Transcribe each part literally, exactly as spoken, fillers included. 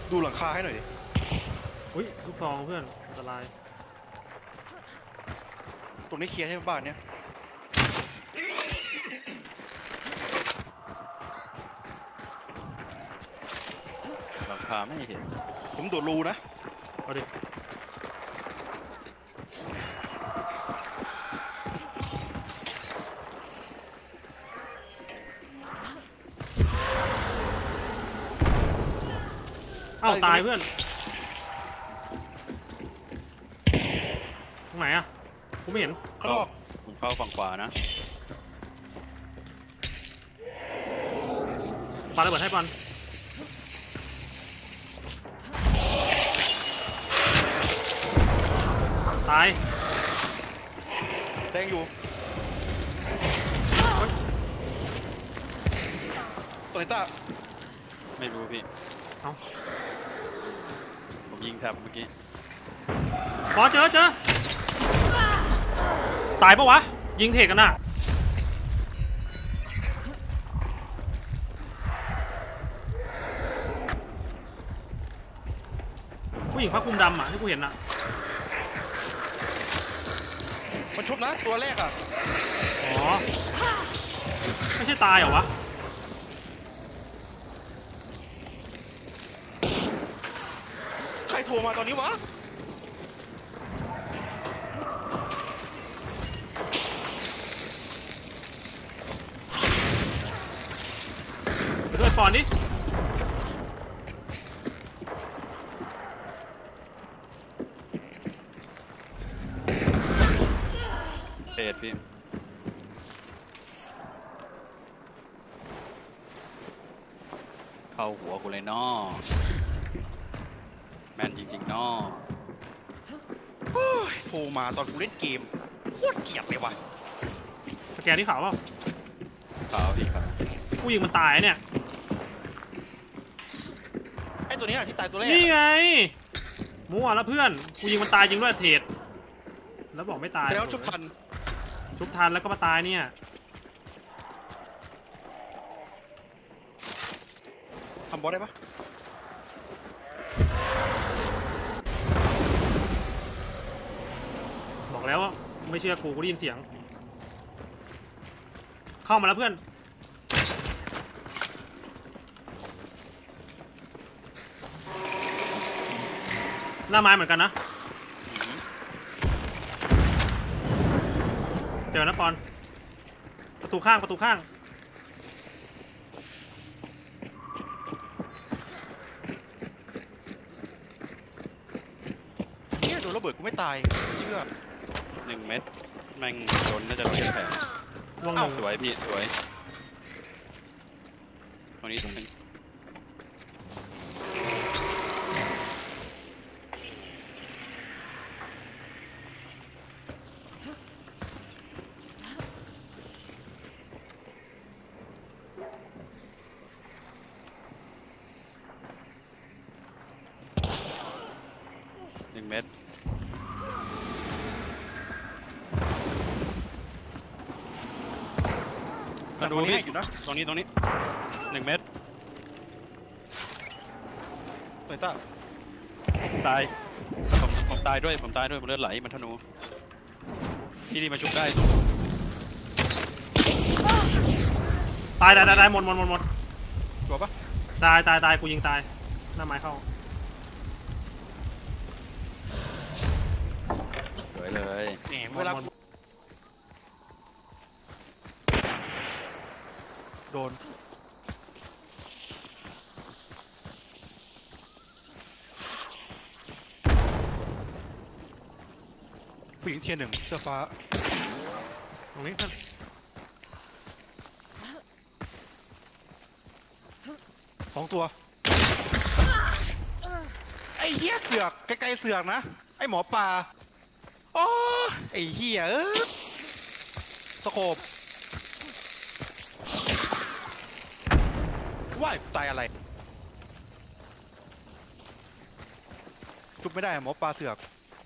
ดูหลังคาให้หน่อยดิอุ้ยลูกซองเพื่อนอันตรายตรงนี้เคลียร์ใช่ไหมบ้านเนี้ยหลังคาไม่เห็นผมโดดรูนะเอาดิเอ้าตายเพื่อนตรงไหนอะกูไม่เห็นข้างนอกผมเข้าฝั่งขวานะปาระเบิดให้บอลตายแดงอยู่ตัวไหนตาไม่รู้พี่เอ้าผมยิงแทบเมื่อกี้พอเจอเจอตายปะวะยิงเทกันน่ะผู้หญิงผ้าคลุมดำอ่ะที่กูเห็นอ่ะมันชุบนะตัวแรกอ่ะอ๋อไม่ใช่ตายเหรอวะใครโทรมาตอนนี้วะไปด้วยปอนดิเอ็ดพี่เข้าหัวกูเลยน้อแมนจริงๆน้อโทรมาตอนกูเล่นเกมโคตรเกลียดเลยวะสแกนที่ขาวเปล่าขาวพี่ครับผู้หญิงมันตายเนี่ยไอตัวนี้อะที่ตายตัวแรกนี่ไงมั่วแล้วเพื่อนกูยิงมันตายจริงด้วยเทรดแล้วบอกไม่ตายแล้วชุบทันชุบทันแล้วก็มาตายเนี่ยทำบอสได้ปะบอกแล้วว่าไม่เชื่อกูกูได้ยินเสียงเข้ามาแล้วเพื่อนหน้าไม้เหมือนกันนะเจอนะปอนประตูข้างประตูข้างเนี่ยโดนระเบิดกูไม่ตายเชื่อหนึ่งเม็ดแม่งโดนน่าจะโดนแผลวงหนึ่งสวยพี่สวยตรงนี้ตรงนึงหนึ่งเม็ดมาดูนี่อยู่นะตรงนี้ตรงนี้หนึ่งเม็ดตัวตาตายผมผมตายด้วยผมตายด้วยผมเลือดไหลมันธนูที่นี่มาชุบได้ตายตายตายตายหมดหมดหมดหมดตัวปะตายตายตายกูยิงตายหน้าไม้เข้าสวยเลยแหมเวลาโดนผู้หญิงเทียนหนึ่งเสื้อฟ้าตรงนี้ท่านสองตัวไอ้เหี้ยเสือกไกลๆเสือกนะไอ้หมอปลาโอ้ไอ้เหี้ยเออสโคปว่ายตายอะไรจุบไม่ได้หมอปลาเสือก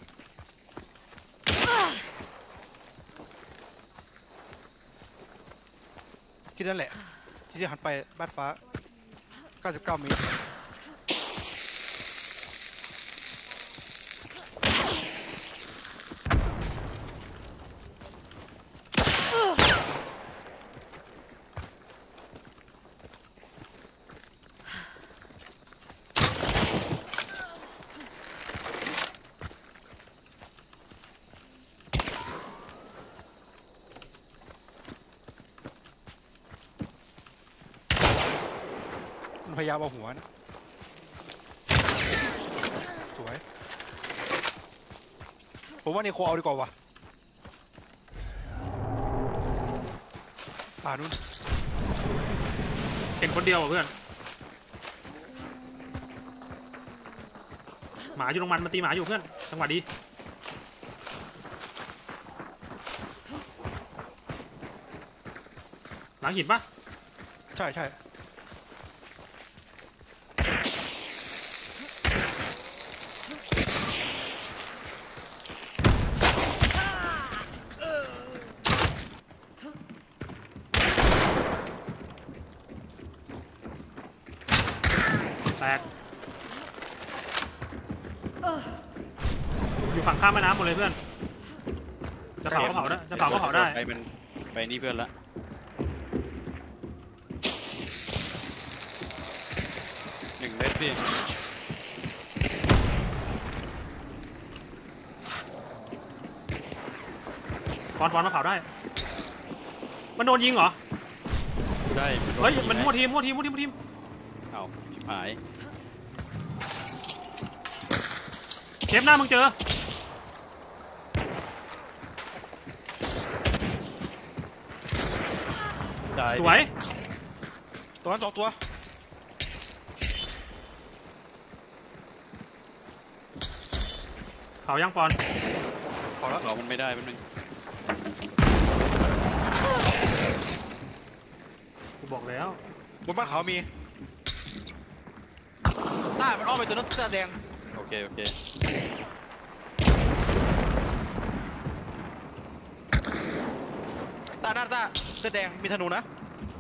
ที่นั่นแหละที่จะหันไปบ้านฟ้าเก้าสิบเก้าเมตรมันพยายามเอาหัวนะสวยผมว่านี่โคเอาดีกว่าวะป่านู้นเห็นคนเดียวอ่ะเพื่อนหมาอยู่ตรงมันมาตีหมาอยู่เพื่อนจังหวะดีหลังหินปะใช่ใช่แตกอยู่ฝั่งข้ามแม่น้ำหมดเลยเพื่อนจะเผาก็เผาได้จะเผาก็เผาได้ไปมันไปนี่เพื่อนละหนึ่งเม็ดพี่ฟอนฟอนมาเผาได้มันโดนยิงเหรอได้เฮ้ยมันมั่วทีมมั่วทีมมั่วทีมมั่วทีมเอาหายเชฟหน้ามึงเจอสวยตัวนั้นสองตัวเขายังปอนพอแล้วเรามันไม่ได้เป็นนึงกูบอกแล้วบนบ้านเขามีหน้ามันอ้อมไปตัวนั้นตาแดงโอเคโอเคตาหน้าตาเสื้อแดงมีธนูนะ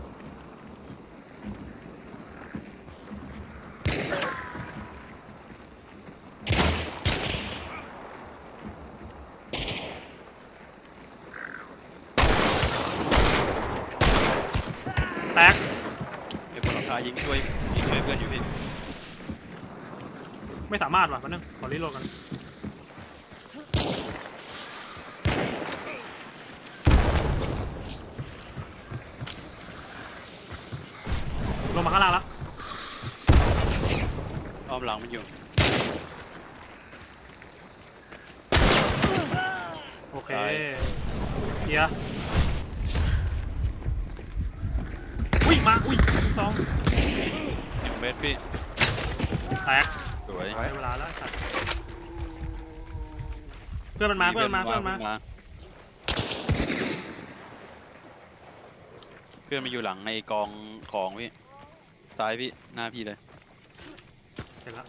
แตกไอ้บนหลังคายิงช่วยยิงช่วยเพื่อนอยู่พี่ไม่สามารถว่ะมันนึงขอรีโหลดกันลงมาข้างล่างแล้วอ้อมหลังมันอยู่โอเคเฮียอุ้ยมาอุ้ยสองหนึ่งเมตรพี่แตกสวยเวลาแล้วสัตว์เพื่อนมันมาเพื่อนมันมาเพื่อนมาเพื่อนมาอยู่หลังในกองของพี่ซ้ายพี่หน้าพี่เลยเห็นแล้ว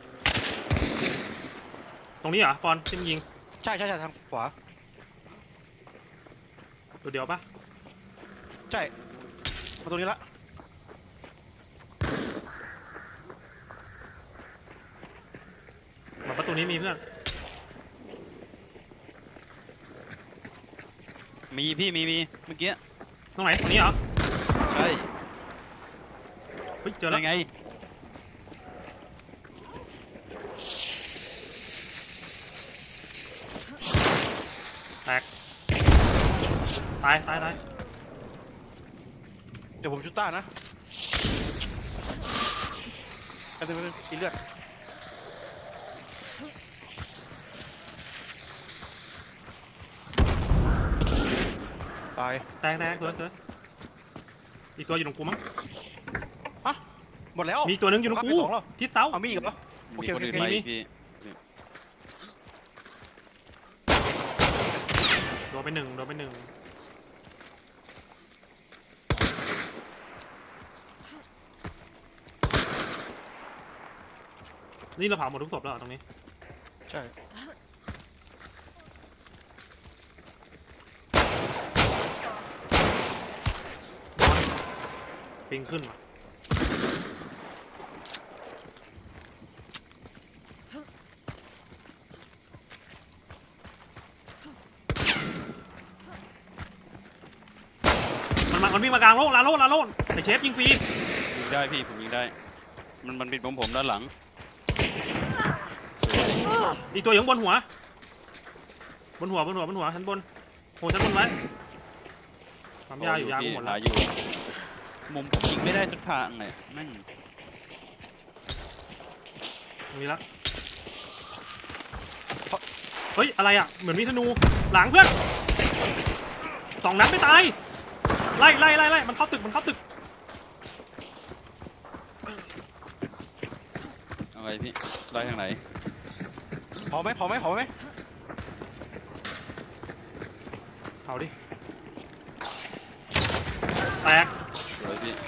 ตรงนี้เหรอปอนที่มึงยิงใช่ใช่ใช่ทางขวาตัวเดียวปะใช่มาตรงนี้ละมาประตูนี้มีเพื่อนมีพี่มีมีเมื่อกี้ตรงไหนตรงนี้เหรอใช่เฮ้ยเจอแล้วไงแตกตายตายตายเดี๋ยวผมชุดต้านะไปดูกินเลือดตายแตกแตกตัวตัวอีกตัวอยู่ตรงกูมั้งฮะหมดแล้วมีตัวนึงอยู่ตรงกูทิศเสาเอามีอีกเหรอโอเคโอเคมีโดนไปหนึ่งโดนไปหนึ่งนี่เราเผาหมดทุกศพแล้วตรงนี้ใช่ปิงขึ้นว่ะมันมันวิ่งมากลางโล่ลาโล่ลาโล่ไอเชฟยิงฟรียิงได้พี่ผมยิงได้มันมันปิดผมผมด้านหลังอีกตัวอยู่บนหัวบนหัวบนหัวบนหัวชั้นบนโหชั้นบนไว้ความยาวอยู่ยาวหมดแล้วอยู่มุมผมยิงไม่ได้สักทางเลยนั่งตรงนี้ละเฮ้ยอะไรอ่ะเหมือนมีธนูหลังเพื่อนสองนัดไม่ตายไล่ไล่ไล่ไล่มันเข้าตึกมันเข้าตึกเอาไงพี่ไล่ทางไหนพอไหมพอไหมพอไหมเอาดิแตกสวยพี่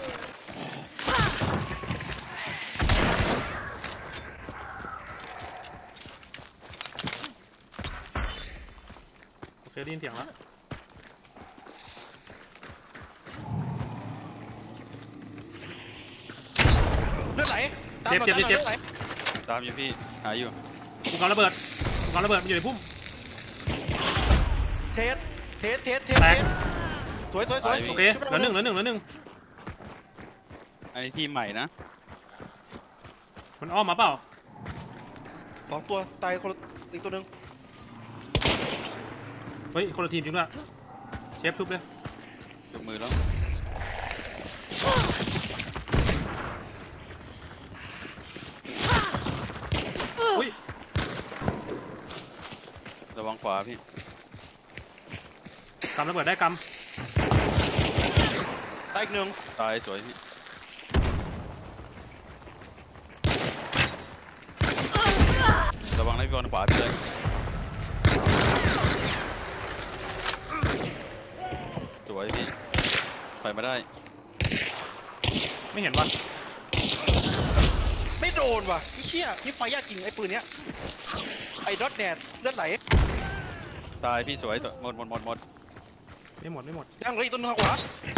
โอเคได้ยินเสียงแล้วเลือดไหลเจ็บเจ็บเจ็บตามอยู่พี่หาอยู่กูกำระเบิดกูกำระเบิดมันอยู่ในพุ่มเทสเทสเทสเทสสวยสวยสวยโอเคเหลือหนึ่งเหลือหนึ่งเหลือหนึ่งอันนี้ทีมใหม่นะมันอ้อมมาเปล่าสองตัวตายคนอีกตัวหนึ่งเฮ้ยคนละทีมจริงด้วยเชฟชุบเลยยกมือแล้วอุ้ยระวังขวาพี่กำระเบิดได้กำตายอีกหนึ่งตายสวยพี่ระวังให้พี่บอลขวาพี่เลยสวยพี่ไปมาได้ไม่เห็นวะไม่โดนว่ะไอ้เชี่ยนี่ไฟยากจริงไอ้ปืนเนี้ยไอ้ดอทแนทเลือดไหลตายพี่สวยหมดหมดหมดหมดไม่หมดไม่หมดยังเหลืออีกตัวนึงขวา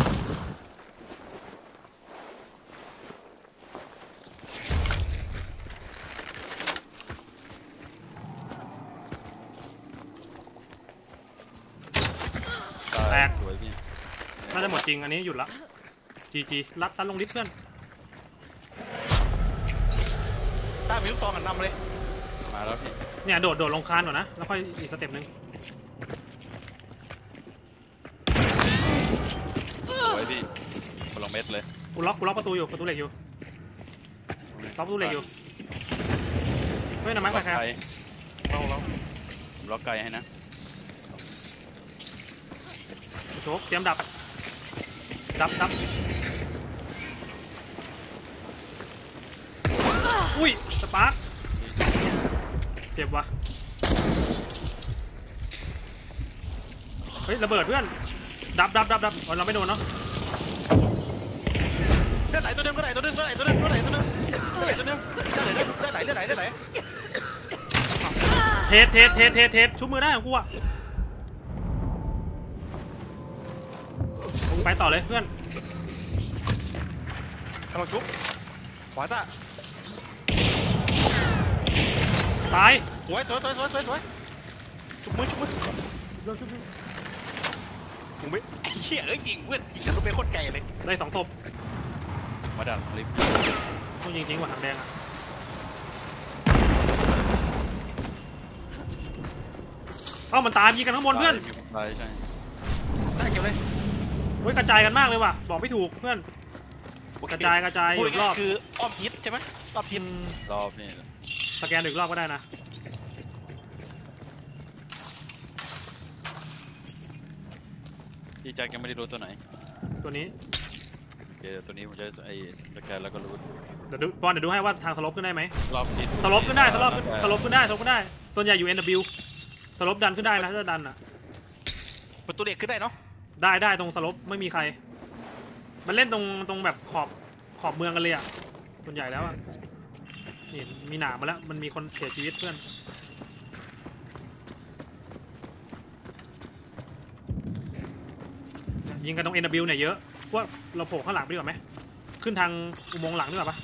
แตกสวยพี่น่าจะหมดจริงอันนี้หยุดละจีจีรัดตันลงลิฟต์เพื่อนตามมีลูกซองกันนำเลยมาแล้วพี่เนี่ยโดดโดดลงคานก่อนนะแล้วค่อยอีกสเต็ปหนึ่งสวยพี่มาลงเม็ดเลยกูล็อกกูล็อกประตูอยู่ประตูเหล็กอยู่ล็อกประตูเหล็กอยู่เฮ้ยน้ำมันไฟแค่เราเราล็อกไกลให้นะโชคเตรียมดับดับดับอุ้ยสปาร์คเจ็บวะเฮ้ยระเบิดเพื่อนดับดับดับดับเราไม่โดนเนาะเลือดไหลตัวเดิมก็ไหลตัวเดิมก็ไหลตัวเดิมก็ไหลตัวเดิมก็ไหลตัวเดิมเลือดไหลเลือดไหลเลือดไหลเทสเทสเทสเทสเทสชุบมือได้ของกูอะไปต่อเลยเพื่อนกำลังชุบขวาจ้าตายสวยสวยสวยสวยสวยสวยชุบมือชุบมือเริ่มชุบมือผมไม่เชี่ยเอ้ยยิงเพื่อนยิงกันรถเมล์โคตรไกลเลยได้สองศพมาดักลิฟต์ต้องยิงทิ้งกว่าถังแดงอ่ะเอ้ามันตามยิงกันข้างบนเพื่อนใช่ใช่ได้เก็บเลยเฮ้ยกระจายกันมากเลยว่ะบอกไม่ถูกเพื่อนกระจายกระจายอีกรอบคืออ้อมทิศใช่ไหมรอบทิศรอบนี่สแกนอีกรอบก็ได้นะพี่แจ็คยังไม่ได้รู้ตัวไหนตัวนี้เดี๋ยวตัวนี้ผมจะไอ้สแกนแล้วก็รู้เดี๋ยวดูบอลเดี๋ยวดูให้ว่าทางสลบขึ้นได้ไหมรอบทิศสลบขึ้นได้สลบสลบขึ้นได้สลบขึ้นได้ส่วนใหญ่อยู่ เอ็น ดับเบิลยู สลบดันขึ้นได้นะถ้าดันอ่ะประตูเด็กขึ้นได้เนาะได้ได้ตรงสลบไม่มีใครมันเล่นตรงตรงแบบขอบขอบเมืองกันเลยอ่ะส่วนใหญ่แล้วอ่ะนี่มีหนามมาแล้วมันมีคนเสียชีวิตเพื่อนยิงกันตรง เอ็น ดับเบิลยู เนี่ยเยอะว่าเราโผล่ข้างหลังไปดีกว่าไหมขึ้นทางอุโมงค์หลังดีกว่าปะ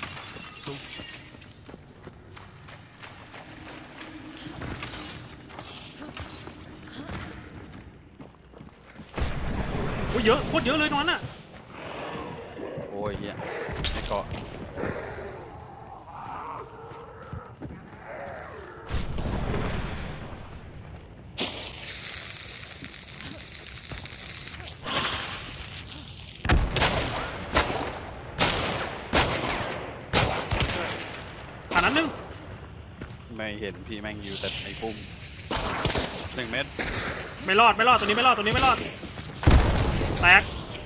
โอ้ยเยอะโคตรเยอะเลยนอนน่ะโอ้ยเหี้ยในเกาะขนาดนึงไม่เห็นพี่แม่งอยู่แต่ไอ้ปุ่มหนึ่งเม็ดไม่รอดไม่รอดตัวนี้ไม่รอดตัวนี้ไม่รอดแตก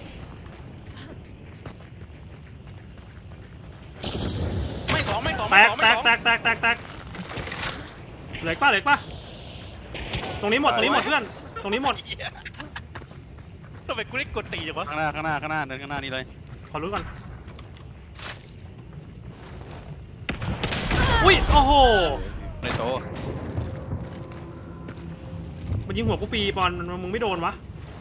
ไม่สองไม่สองแตไม่กสองแตไม่กสองแตกแตกแตกแตกเหลือป่ะเหลือป่ะตรงนี้หมดตรงนี้หมดเพื่อนตรงนี้หมดทำไมกูได้กดตีจังวะข้างหน้าข้างหน้าข้างหน้าเดินข้างหน้านี่เลยขอรู้ก่อนอุ้ยโอ้โหในโต๊ะมันยิงหัวกูฟรีบอลมันมึงไม่โดนวะ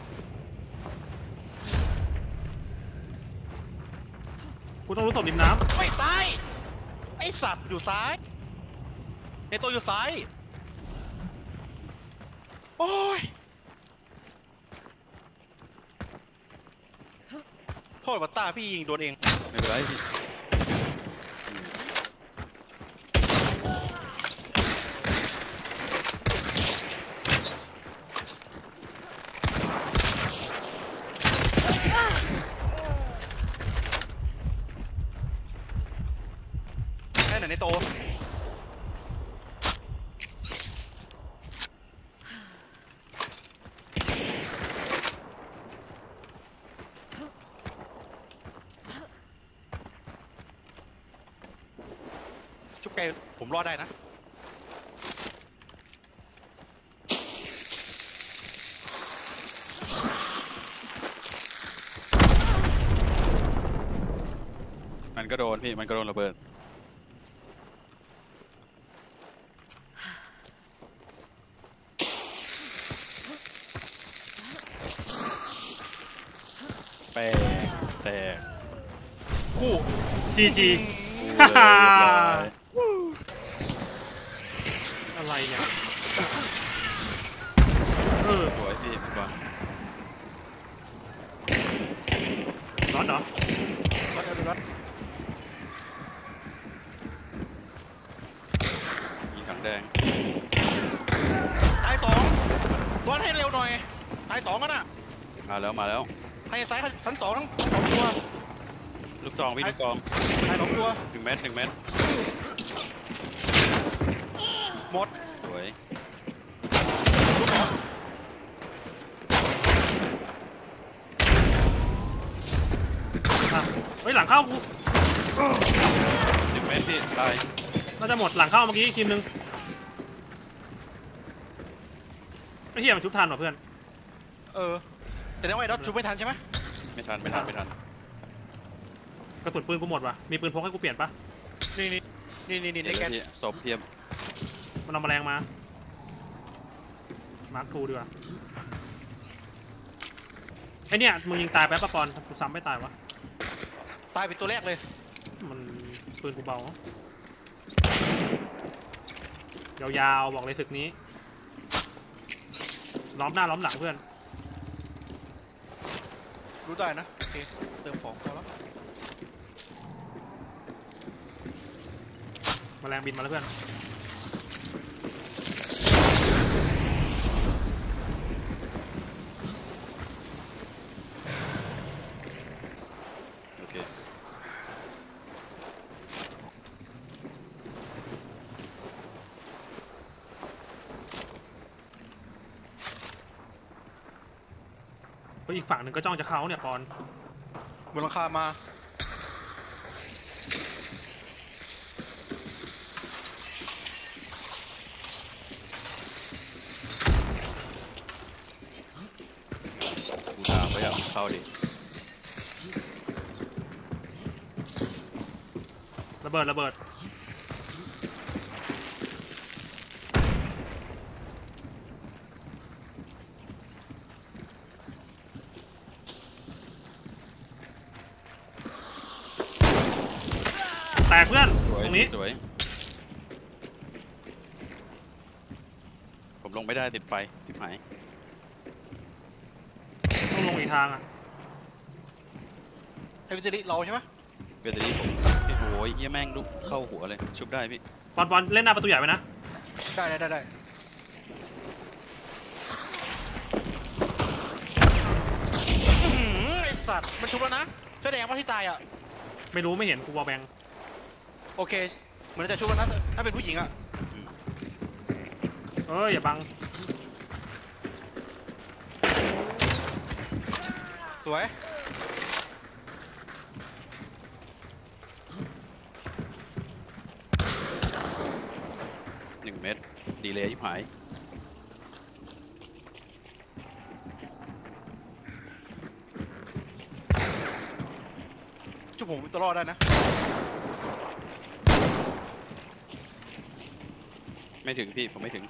กูต้องรู้ศพริมน้ำไม่ซ้ายไอสัตว์อยู่ซ้ายในตัวอยู่ซ้ายโอ้ยโทษว่าตาพี่ยิงโดนเองไม่เป็นไรพี่แค่ไหนในโตชุบไก่ผมรอดได้นะมันก็โดนพี่มันก็โดนระเบิดแปะแตกคู่จีจีกูเลยเรียบร้อยอะไรเนี่ยเออสวยพี่ก่อนร้อนเหรอรอดรอดยิงถังแดงตายสองซ้อนให้เร็วหน่อยตายสองกันน่ะมาแล้วมาแล้วในซ้ายชั้นสองทั้งสองตัวลูกซองพี่ลูกซองตายสองตัวหนึ่งเม็ดหนึ่งเม็ดหมดสวยลูกหมออ่ะเฮ้ยหลังเข้ากูหนึ่งเม็ดพี่ตายน่าจะหมดหลังเข้าเมื่อกี้อีกทีมนึงไอ้เหี้ยมันชุบทันว่ะเพื่อนเออแต่น้องไอ้ดอทชุบไม่ทันใช่ไหมไม่ทันไม่ทันไม่ทันกระสุนปืนกูหมดว่ะมีปืนพกให้กูเปลี่ยนปะนี่นี่นี่นี่นี่เดี๋ในยวแกนพี่ศพเพียบมันเอาแมลงมามาร์คทูดีกว่าไอเนี่ยมึงยิงตายไปปะปอนกูซ้ำไม่ตายวะตายเป็นตัวแรกเลยมันปืนกูเบายาวๆบอกเลยศึกนี้ล้อมหน้าล้อมหลังเพื่อนรู้ได้นะโอเคเติมของพอแล้วแมลงบินมาแล้วเพื่อนโอเคเฮ้ยอีกฝั่งหนึ่งก็จ้องจะเข้าเนี่ยปอนบนหลังคามากูถามไปอ่ะเข้าดิระเบิดระเบิดแตกเพื่อนสวยตรงนี้สวยผมลงไม่ได้ติดไฟทิพหายต้องลงอีกทางอ่ะให้วิทยาเราใช่ไหมเวทีนี้ผมพี่โอ้ยเยี่ยแม่งลุกเข้าหัวเลยชุบได้พี่ปอนปอนเล่นหน้าประตูใหญ่ไปนะได้ได้ได้ได้อื้อหือไอสัตว์มันชุบแล้วนะเสื้อแดงว่าที่ตายอ่ะไม่รู้ไม่เห็นกูบอลแบงโอเคเหมือนจะชุบแล้วนะถ้าเป็นผู้หญิงอ่ะเอ้ยอย่าบังสวยหนึ่งเมตรดีเลยยิบหายจุ๊บผมตัวรอดได้นะไม่ถึงพี่ผมไม่ถึง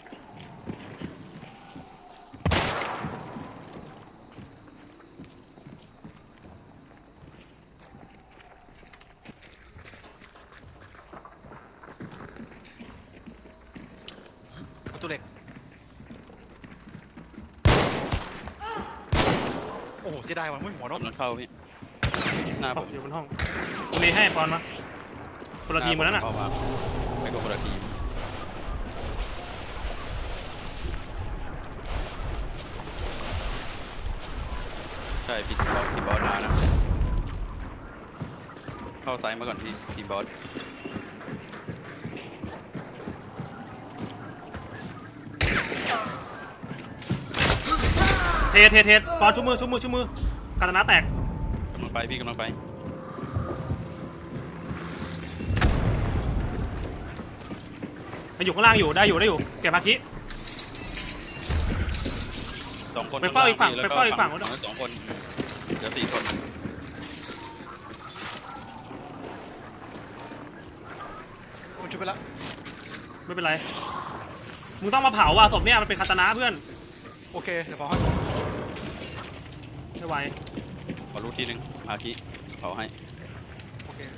ประตูเหล็กโอ้โหเสียดายว่ะไม่หัวนกกำลังเข้าพี่หน้าผมอยู่บนห้องตรงนี้ให้ปอนมาคนละทีมกันแล้วน่ะเข้ามาไม่ก็คนละทีมใช่พี่ทีมบอสทีมบอสมานะเข้าซ้ายมาก่อนพี่ทีมบอสเทเทเทปอนชุบมือชุบมือชุบมือกาตนาแตกกำลังไปพี่กำลังไปมันอยู่ข้างล่างอยู่ได้อยู่ได้อยู่เก็บฮาคิสองคนไปเฝ้าอีกฝั่งแล้วไปเฝ้าอีกฝั่งแล้วสองคนเหลือสี่คนมันชุบไปแล้วไม่เป็นไรมึงต้องมาเผาว่ะศพเนี่ยมันเป็นคาตานะเพื่อนโอเคเดี๋ยวพอให้ไม่ไหวขอรู้ทีหนึ่งฮาคิเผาให้โอเค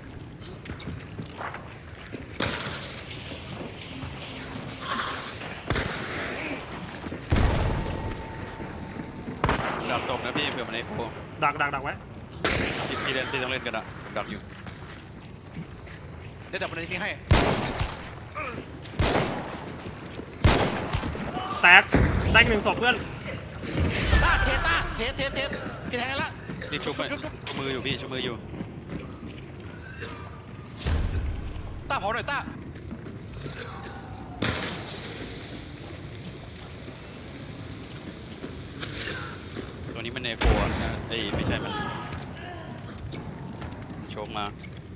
ดักศพนะพี่เผื่อมันไอ้โคดักดักดักไว้พี่พี่เล่นพี่ต้องเล่นกันอะผมดักอยู่เดี๋ยวดับมันทิ้งให้แตกได้อีกหนึ่งศพเพื่อนต้าเทสต้าเทสเทสเทสพี่แทงแล้วรีบชุบไปชุบชุบชุบมืออยู่พี่ชุบมืออยู่ต้าเผาหน่อยต้าตัวนี้มันเนโคอะนะเอ้ยไม่ใช่มันโชกมา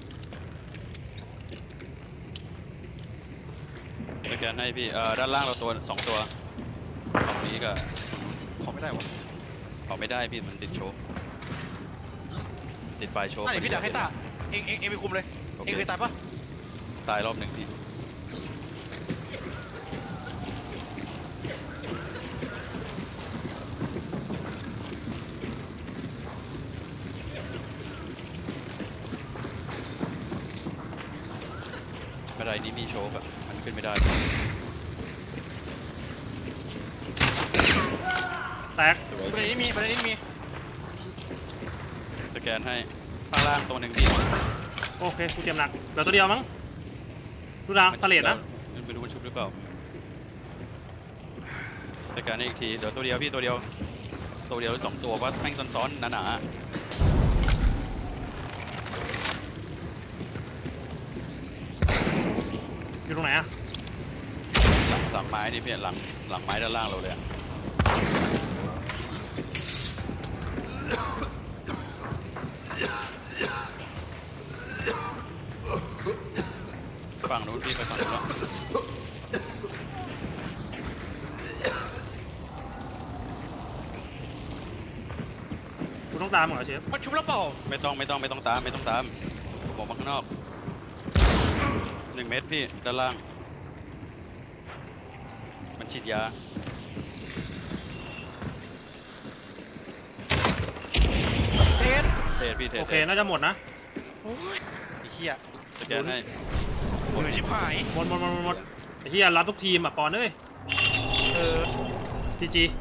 สแกนให้พี่เอ่อด้านล่างเราตัวสองตัวฝั่งนี้ก็เผาไม่ได้วะเผาไม่ได้พี่มันติดโชกติดปลายโชกต้าเดี๋ยวพี่ดักให้ต้าเองเองเองไปคุมเลยเองเคยตายปะตายรอบหนึ่งพี่บันไดนี้มีโชกอะมันขึ้นไม่ได้แตกประเด็นนี้มีประเด็นนี้มีสแกนให้ข้างล่างตัวหนึ่งพี่โอเคกูเจ็บหนักเดี๋ยวตัวเดียวมั้งดูดาวสเลดนะไม่รู้มันชุบหรือเปล่าสแกนให้อีกทีเดี๋ยวตัวเดียวพี่ตัวเดียวตัวเดียวหรือสองตัวว่าแม่งซ้อนๆหนาอยู่ตรงไหนอะๆหลังหลังไม้นี่พี่หลังหลังไม้ด้านล่างเราเลยอะฝั่งนู้นพี่ไปฝั่งนู้นแล้วกูต้องตามมึงเหรอเชฟมันชุบแล้วเปล่าไม่ต้องไม่ต้องไม่ต้องตามไม่ต้องตามผมออกมาข้างนอกหนึ่งเมตรพี่ด้านล่างมันฉีดยาเทสเทรดพี่เทรดโอเคน่าจะหมดนะโอ้ยไอ้เหี้ยสแกนให้เหนื่อยชิบหายหมดหมดหมดหมดไอ้เหี้ยรับทุกทีมอ่ะปอนเอ้ยเออจีจี